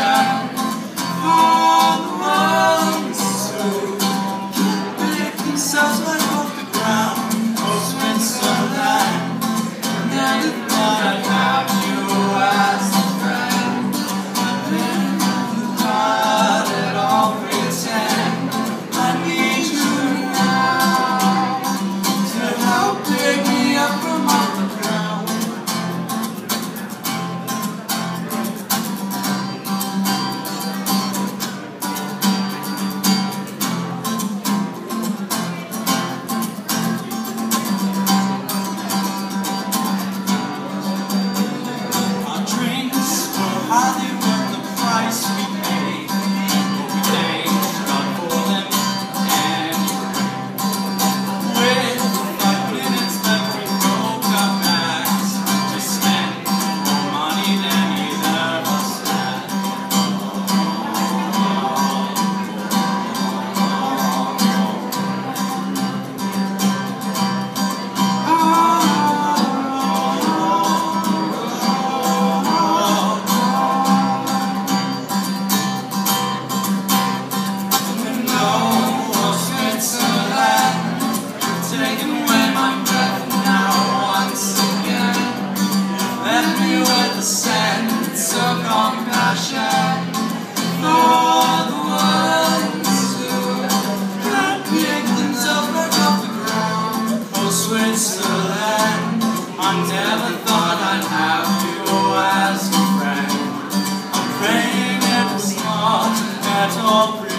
compassion for the ones who pick themselves right off the ground. Oh, Switzerland, never thought I'd have you as a friend. I've been not at all pretend. I need you now to help pick me up from off the ground. Our drinks were hardly worth the price we paid, but we thanked God for them anyway. With 5 minutes left, we broke our backs to spend more money than either of us had. Taking away my breath now once again. Left me with a sense of compassion for the ones who can't pick themselves back off the ground. Oh, Switzerland, I never thought I'd have you as a friend. I'm praying it was not at all.